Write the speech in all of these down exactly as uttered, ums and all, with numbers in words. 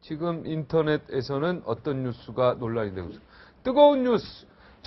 지금 인터넷에서는 어떤 뉴스가 논란이 되고 있습니다. 뜨거운 뉴스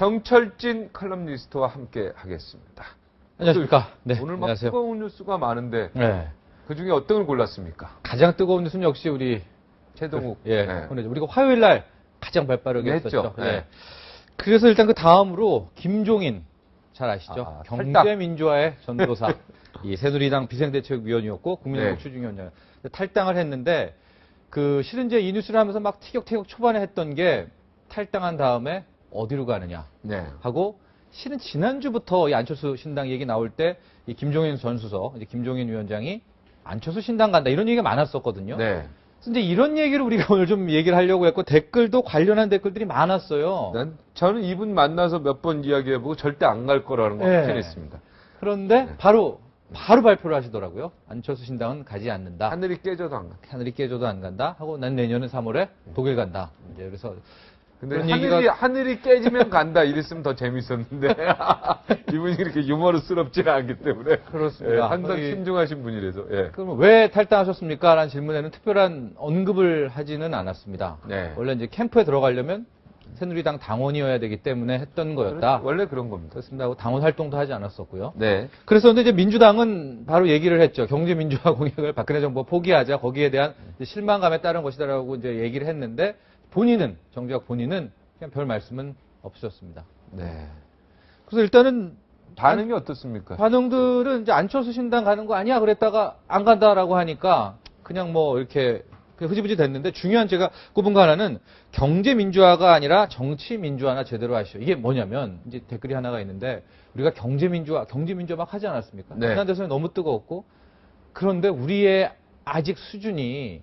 정철진 칼럼니스트와 함께 하겠습니다. 안녕하십니까. 네, 오늘 막 안녕하세요. 뜨거운 뉴스가 많은데 네. 그중에 어떤 걸 골랐습니까? 가장 뜨거운 뉴스는 역시 우리 최동욱. 예, 네. 우리가 화요일 날 가장 발빠르게 냈죠. 했었죠. 네. 네. 그래서 일단 그 다음으로 김종인 잘 아시죠? 아, 경제민주화의 전도사. 이 새누리당 비상대책위원이었고 국민의힘 네. 추진위원장 탈당을 했는데 그 실은 이제 이 뉴스를 하면서 막 티격태격 초반에 했던 게 탈당한 다음에 어디로 가느냐 네. 하고 실은 지난주부터 이 안철수 신당 얘기 나올 때 이 김종인 전 수석, 이제 김종인 위원장이 안철수 신당 간다 이런 얘기가 많았었거든요. 네. 근데 이런 얘기를 우리가 오늘 좀 얘기를 하려고 했고 댓글도 관련한 댓글들이 많았어요. 난 저는 이분 만나서 몇 번 이야기해보고 절대 안 갈 거라는 거 네. 확신했습니다. 그런데 네. 바로 바로 발표를 하시더라고요. 안철수 신당은 가지 않는다. 하늘이 깨져도 안 가. 하늘이 깨져도 안 간다. 하고 난 내년은 삼월에 독일 간다. 이제 그래서 근데 그런 하늘이, 얘기가 하늘이 깨지면 간다 이랬으면 더 재밌었는데 이분이 그렇게 유머러스럽지는 않기 때문에 그렇습니다. 예, 항상 거기- 신중하신 분이라서 예. 그럼 왜 탈당하셨습니까? 라는 질문에는 특별한 언급을 하지는 않았습니다. 네. 원래 이제 캠프에 들어가려면 새누리당 당원이어야 되기 때문에 했던 거였다. 원래 그런 겁니다. 그렇습니다. 하고 당원 활동도 하지 않았었고요. 네. 그래서 근데 이제 민주당은 바로 얘기를 했죠. 경제민주화 공약을 박근혜 정부가 포기하자. 거기에 대한 이제 실망감에 따른 것이다라고 이제 얘기를 했는데 본인은 정작 본인은 그냥 별 말씀은 없으셨습니다. 네. 그래서 일단은 반응이 어떻습니까? 반응들은 이제 안철수 신당 가는 거 아니야 그랬다가 안 간다라고 하니까 그냥 뭐 이렇게 그냥 흐지부지 됐는데 중요한 제가 꼽은 거 하나는 경제 민주화가 아니라 정치 민주화나 제대로 하시오. 이게 뭐냐면 이제 댓글이 하나가 있는데 우리가 경제 민주화, 경제 민주화 막 하지 않았습니까? 네. 지난 대선에 너무 뜨거웠고 그런데 우리의 아직 수준이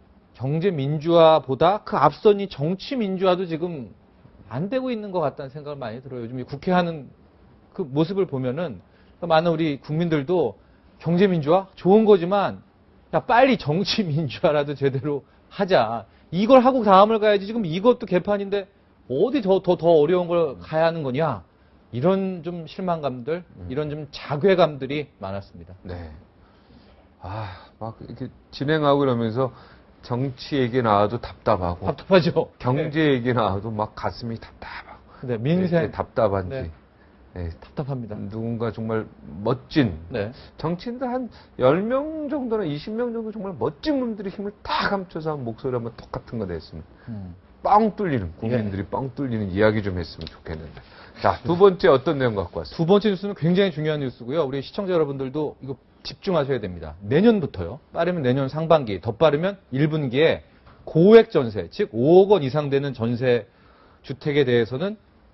경제 민주화보다 그 앞선이 정치 민주화도 지금 안 되고 있는 것 같다는 생각을 많이 들어요. 요즘 이 국회 하는 그 모습을 보면은 많은 우리 국민들도 경제 민주화 좋은 거지만 야 빨리 정치 민주화라도 제대로 하자. 이걸 하고 다음을 가야지 지금 이것도 개판인데 어디 더 더 더 어려운 걸 가야 하는 거냐. 이런 좀 실망감들, 이런 좀 자괴감들이 많았습니다. 네. 아, 막 이렇게 진행하고 이러면서 정치 얘기 나와도 답답하고 답답하죠. 경제 얘기 나와도 막 가슴이 답답하고 네, 민생 네, 답답한지 네. 네, 답답합니다. 누군가 정말 멋진 네. 정치인들 한 열 명 정도나 이십 명 정도 정말 멋진 분들이 힘을 다 감춰서 한 목소리 한번 똑같은 거 냈으면 음. 뻥 뚫리는 국민들이 뻥 뚫리는 이야기 좀 했으면 좋겠는데. 자, 두 번째 어떤 내용 갖고 왔어요? 두 번째 뉴스는 굉장히 중요한 뉴스고요. 우리 시청자 여러분들도 이거 집중하셔야 됩니다. 내년부터요. 빠르면 내년 상반기, 더 빠르면 일 분기에 고액 전세, 즉 오억 원 이상 되는 전세 주택에 대해서는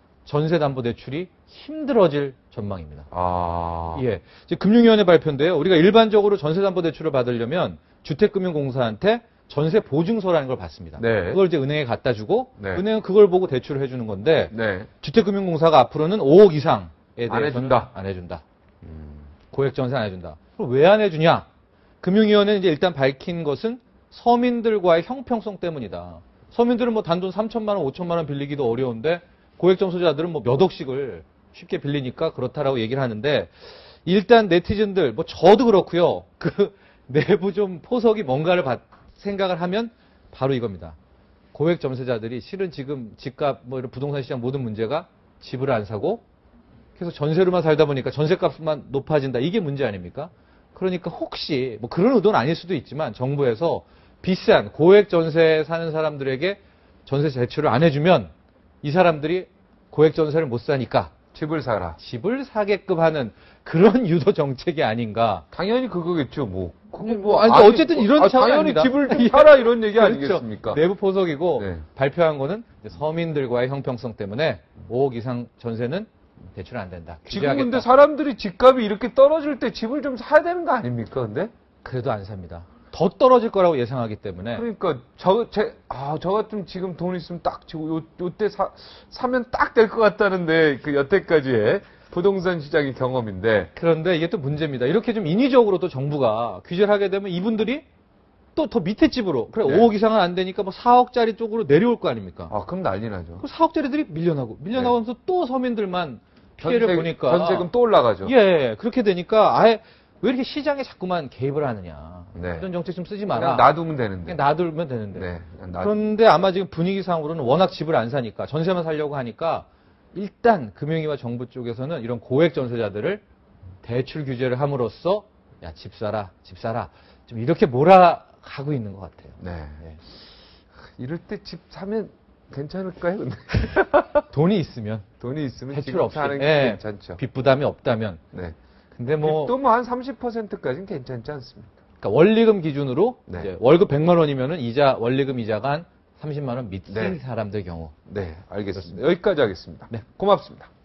전세담보대출이 힘들어질 전망입니다. 아, 예, 이제 금융위원회 발표인데요. 우리가 일반적으로 전세담보대출을 받으려면 주택금융공사한테 전세 보증서라는 걸 받습니다. 네. 그걸 이제 은행에 갖다 주고 네. 은행은 그걸 보고 대출을 해주는 건데 네. 주택금융공사가 앞으로는 오억 이상에 대해서는 안 해준다. 안 해준다. 음, 고액 전세 안 해준다. 그럼 왜 안 해주냐? 금융위원회는 이제 일단 밝힌 것은 서민들과의 형평성 때문이다. 서민들은 뭐 단돈 삼천만 원, 오천만 원 빌리기도 어려운데 고액 전소자들은 뭐 몇 억씩을 쉽게 빌리니까 그렇다라고 얘기를 하는데 일단 네티즌들 뭐 저도 그렇고요. 그 내부 좀 포석이 뭔가를 받, 생각을 하면 바로 이겁니다. 고액 전세자들이 실은 지금 집값 뭐 이런 부동산 시장 모든 문제가 집을 안 사고 계속 전세로만 살다 보니까 전세값만 높아진다. 이게 문제 아닙니까? 그러니까 혹시 뭐 그런 의도는 아닐 수도 있지만 정부에서 비싼 고액 전세 사는 사람들에게 전세 대출을 안 해주면 이 사람들이 고액 전세를 못 사니까 집을 사라. 집을 사게끔 하는 그런 유도 정책이 아닌가. 당연히 그거겠죠, 뭐. 그게 뭐, 아니, 아니, 어쨌든 이런 아, 차원이 당연히 아닙니다. 집을 좀 사라 이런 얘기 그렇죠. 아니겠습니까? 내부 포석이고 네. 발표한 거는 이제 서민들과의 형평성 때문에 오억 이상 전세는 대출 안 된다. 지금 규제하겠다. 근데 사람들이 집값이 이렇게 떨어질 때 집을 좀 사야 되는 거 아닙니까, 근데? 그래도 안 삽니다. 더 떨어질 거라고 예상하기 때문에. 그러니까 저 제 아 저 같으면 지금 돈 있으면 딱 지금 요 요때 사 사면 딱 될 것 같다는데 그 여태까지의 부동산 시장의 경험인데. 그런데 이게 또 문제입니다. 이렇게 좀 인위적으로 또 정부가 규제를 하게 되면 이분들이 또 더 밑에 집으로 그래 네. 오억 이상은 안 되니까 뭐 사억짜리 쪽으로 내려올 거 아닙니까? 아 그럼 난리 나죠. 그 사억짜리들이 밀려나고 밀려나면서 네. 또 서민들만 피해를 전세, 보니까 전세금 또 올라가죠. 예, 그렇게 되니까 아예 왜 이렇게 시장에 자꾸만 개입을 하느냐. 네. 이런 정책 좀 쓰지 그냥 마라. 놔두면 되는데. 그냥 놔두면 되는데. 네. 그냥 놔- 그런데 아마 지금 분위기상으로는 워낙 집을 안 사니까 전세만 살려고 하니까 일단 금융위와 정부 쪽에서는 이런 고액 전세자들을 대출 규제를 함으로써 야, 집 사라, 집 사라. 좀 이렇게 몰아가고 있는 것 같아요. 네. 네. 이럴 때 집 사면 괜찮을까요? 근데 돈이 있으면 돈이 있으면 대출 지금 없이 사는 게 예, 괜찮죠. 빚 부담이 없다면. 네. 근데 뭐 또 뭐 한 삼십 퍼센트까지는 괜찮지 않습니까? 그러니까 원리금 기준으로 네. 이제 월급 백만 원이면은 이자 원리금 이자가 한 삼십만 원 밑인 네. 사람들 경우. 네, 알겠습니다. 여기까지 하겠습니다. 네. 고맙습니다.